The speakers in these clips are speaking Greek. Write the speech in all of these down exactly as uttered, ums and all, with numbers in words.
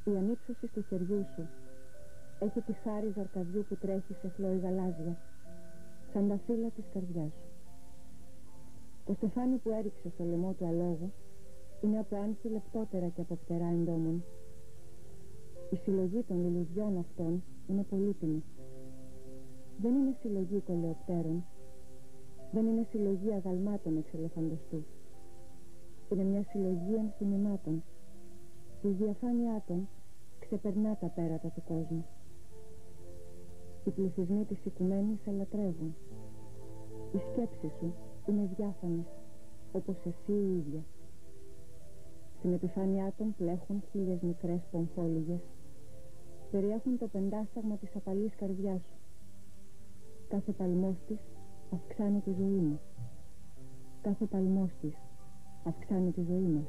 Η ανύψωση του χεριού σου έχει τη χάρη ζαρκαδιού που τρέχει σε χλώη γαλάζια, σαν τα φύλλα της καρδιάς σου. Το στεφάνι που έριξε στο λαιμό του αλόγου είναι από άνθη λεπτότερα και από φτερά εντόμων. Η συλλογή των λουλουδιών αυτών είναι πολύτιμη. Δεν είναι συλλογή κολεοπτέρων, δεν είναι συλλογή αγαλμάτων εξελεφαντοστού. Είναι μια συλλογή ενθυμημάτων που η διαφάνειά των ξεπερνά τα πέρατα του κόσμου. Οι πληθυσμοί της οικουμένης σε λατρεύουν. Οι σκέψεις σου είναι διάφανες, όπως εσύ η ίδια. Στην επιφάνειά των πλέχουν χίλιες μικρές πομφόλιγες. Περιέχουν το πεντάσταγμα της απαλής καρδιάς σου. Κάθε παλμός της αυξάνει τη ζωή μου. Κάθε παλμός της αυξάνει τη ζωή μας.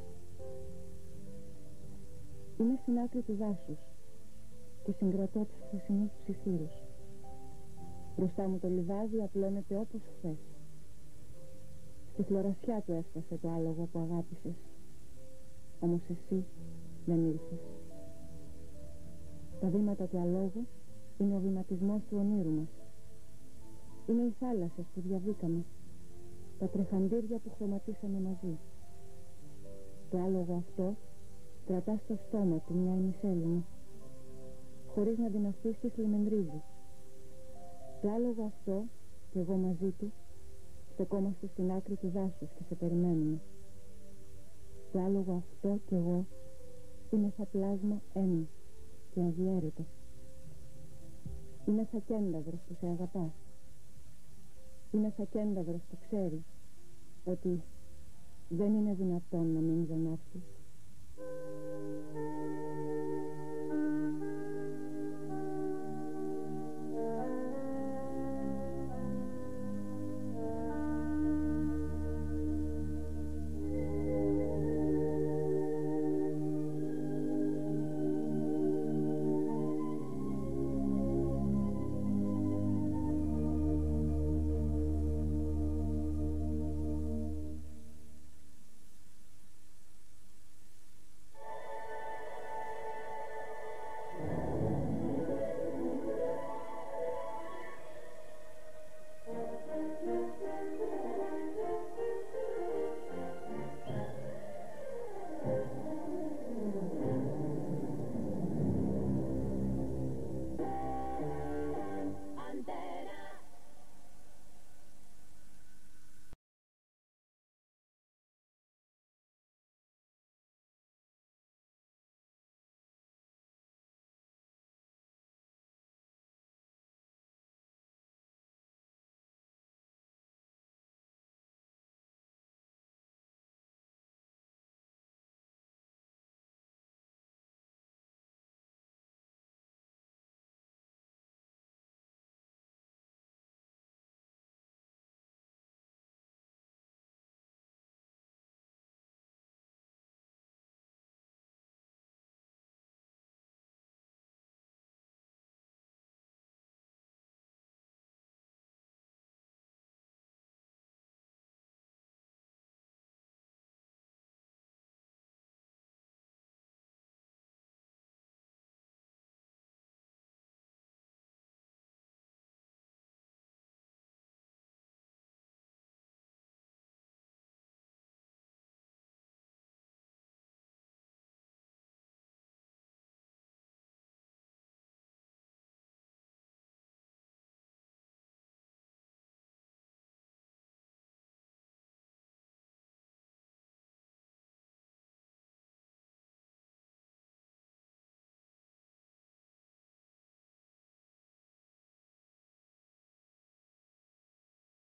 Είμαι στην άκρη του δάσους και συγκρατώ τους χθεσινούς ψιθύρους. Μπροστά μου το λιβάδι απλώνεται όπως χθες. Στη χλωρασιά του έφτασε το άλογο που αγάπησες. Όμως εσύ δεν ήλθες. Τα βήματα του αλόγου είναι ο βηματισμός του ονείρου μας. Είναι οι θάλασσες που διαβήκαμε, τα τρεχαντήρια που χρωματίσαμε μαζί. Το άλογο αυτό κρατά στο στόμα του μια ημισέλινη, χωρίς να την αφήσει λιμενδρίζει. Το άλογο αυτό και εγώ μαζί του στεκόμαστε στην άκρη του δάσους και σε περιμένουμε. Το άλογο αυτό και εγώ είναι σαν πλάσμα ένα και αδιέρετο. Είναι σαν κένταυρος που σε αγαπά. Είναι σαν κένταυρος που ξέρει ότι δεν είναι δυνατόν να μην ζωνάψει.